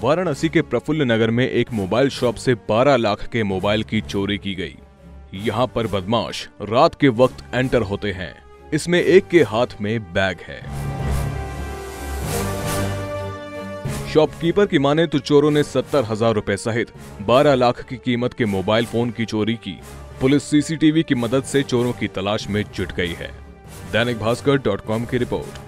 वाराणसी के प्रफुल्ल नगर में एक मोबाइल शॉप से 12 लाख के मोबाइल की चोरी की गई। यहाँ पर बदमाश रात के वक्त एंटर होते हैं। इसमें एक के हाथ में बैग है। शॉपकीपर की माने तो चोरों ने 70,000 रुपए सहित 12 लाख की कीमत के मोबाइल फोन की चोरी की। पुलिस सीसीटीवी की मदद से चोरों की तलाश में जुट गई है। दैनिक भास्कर.com की रिपोर्ट।